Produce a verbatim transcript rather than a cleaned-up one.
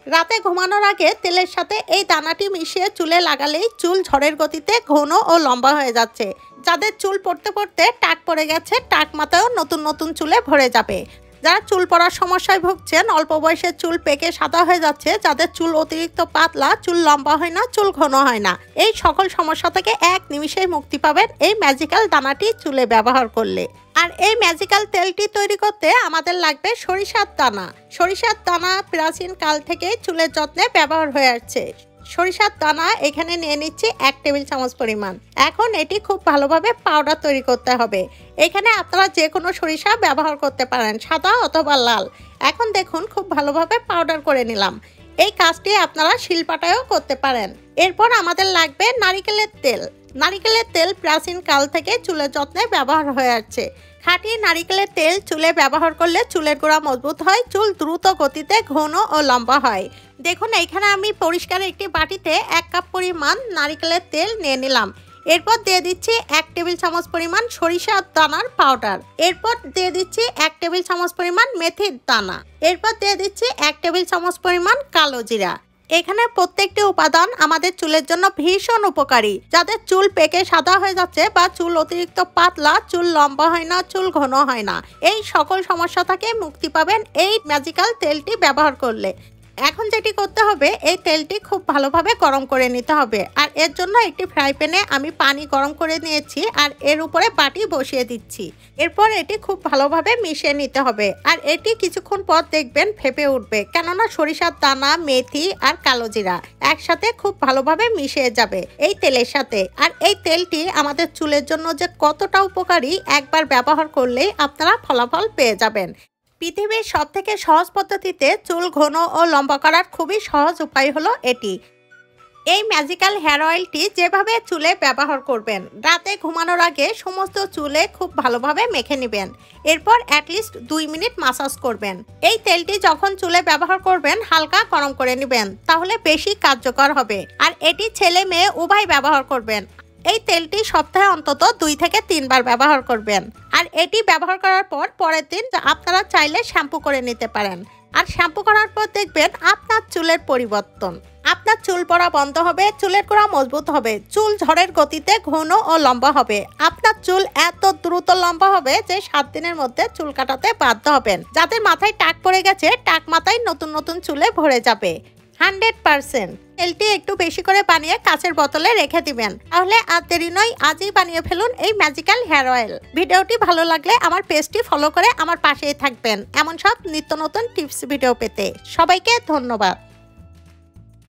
রাতে ঘুমানোর আগে তেলের সাথে এই দানাটি মিশিয়ে চুলে লাগালেই চুল ঝড়ের গতিতে ঘন ও লম্বা হয়ে যাচ্ছে। যাদের চুল পড়তে পড়তে টাক পড়ে গেছে, টাক মাথায়ও নতুন নতুন চুলে ভরে যাবে। যারা চুল পড়ার সমস্যায় ভুগছেন, অল্প বয়সে চুল পেকে সাদা হয়ে যাচ্ছে, যাদের চুল অতিরিক্ত পাতলা, চুল লম্বা হয় না, চুল ঘন হয় না, এই সকল সমস্যা থেকে এক নিমিষেই মুক্তি পাবেন এই ম্যাজিক্যাল দানাটি চুলে ব্যবহার করলে। আর এই ম্যাজিক্যাল তেলটি তৈরি করতে আমাদের লাগবে সরিষার দানা। সরিষার দানা প্রাচীন কাল থেকে চুলের যত্নে ব্যবহার হয়ে আসছে। সরিষার দানা এখানে নিয়ে নিচ্ছি এক টেবিল চামচ পরিমাণ। এখন এটি খুব ভালোভাবে পাউডার তৈরি করতে হবে। এখানে আপনারা যে কোনো সরিষা ব্যবহার করতে পারেন, সাদা অথবা লাল। এখন দেখুন খুব ভালোভাবে পাউডার করে নিলাম। এই কাজটি আপনারা শিলপাটায়ও করতে পারেন। এরপর আমাদের লাগবে নারিকেলের তেল। নারিকেলের তেল প্রাচীন কাল থেকে চুলের যত্নে ব্যবহার হয়ে আসছে। খাঁটি নারিকেলের তেল চুলে ব্যবহার করলে চুলের গোড়া মজবুত হয়, চুল দ্রুত গতিতে ঘন ও লম্বা হয়। দেখুন এইখানে আমি পরিষ্কার একটি বাটিতে এক কাপ পরিমাণ নারিকেলের তেল নিয়ে নিলাম। এরপর দিয়ে দিচ্ছি এক টেবিল চামচ পরিমাণ সরিষার দানার পাউডার। এরপর দিয়ে দিচ্ছি এক টেবিল চামচ পরিমাণ মেথির দানা। এরপর দিয়ে দিচ্ছি এক টেবিল চামচ পরিমাণ কালো জিরা। এখানে প্রত্যেকটি উপাদান আমাদের চুলের জন্য ভীষণ উপকারী। যাদের চুল পেকে সাদা হয়ে যাচ্ছে বা চুল অতিরিক্ত পাতলা, চুল লম্বা হয় না, চুল ঘন হয় না, এই সকল সমস্যা থেকে মুক্তি পাবেন এই ম্যাজিক্যাল তেলটি ব্যবহার করলে। এখন যেটি করতে হবে, এই তেলটি খুব ভালোভাবে গরম করে নিতে হবে। আর এর জন্য একটি ফ্রাই প্যানে আমি পানি গরম করে নিয়েছি আর এর উপরে বাটি বসিয়ে দিচ্ছি। এরপর এটি খুব ভালোভাবে মিশিয়ে নিতে হবে। আর এটি কিছুক্ষণ পর দেখবেন ফেপে উঠবে, কেননা সরিষার দানা, মেথি আর কালো জিরা একসাথে খুব ভালোভাবে মিশিয়ে যাবে এই তেলের সাথে। আর এই তেলটি আমাদের চুলের জন্য যে কতটা উপকারী, একবার ব্যবহার করলেই আপনারা ফলাফল পেয়ে যাবেন। পৃথিবীর সব থেকে সহজ পদ্ধতিতে চুল ঘন ও লম্বা করার খুবই সহজ উপায় হলো এটি। এই ম্যাজিক্যাল হেয়ার অয়েলটি যেভাবে চুলে ব্যবহার করবেন, রাতে ঘুমানোর আগে সমস্ত চুলে খুব ভালোভাবে মেখে নেবেন। এরপর অ্যাটলিস্ট দুই মিনিট মাসাজ করবেন। এই তেলটি যখন চুলে ব্যবহার করবেন হালকা গরম করে নেবেন, তাহলে বেশি কার্যকর হবে। আর এটি ছেলে মেয়ে উভয় ব্যবহার করবেন। এই তেলটি সপ্তাহে অন্তত দুই থেকে তিনবার ব্যবহার করবেন। আর এটি ব্যবহার করার পর পরের দিন আপনারা চাইলে শ্যাম্পু করে নিতে পারেন। আর শ্যাম্পু করার পর দেখবেন আপনার চুলের পরিবর্তন। আপনার চুল পড়া বন্ধ হবে, চুলের গোড়া মজবুত হবে, চুল ঝড়ের গতিতে ঘন ও লম্বা হবে। আপনার চুল এত দ্রুত লম্বা হবে যে সাত দিনের মধ্যে চুল কাটাতে বাধ্য হবেন। যাদের মাথায় টাক পড়ে গেছে, টাক মাথায় নতুন নতুন চুলে ভরে যাবে হান্ড্রেড পার্সেন্ট। তেলটি একটু বেশি করে বানিয়ে কাচের বোতলে রেখে দিবেন। তাহলে আর দেরি নয়, আজই বানিয়ে ফেলুন এই ম্যাজিক্যাল হেয়ার অয়েল। ভিডিওটি ভালো লাগলে আমার পেজটি ফলো করে আমার পাশেই থাকবেন এমন সব নিত্য নতুন টিপস ভিডিও পেতে। সবাইকে ধন্যবাদ।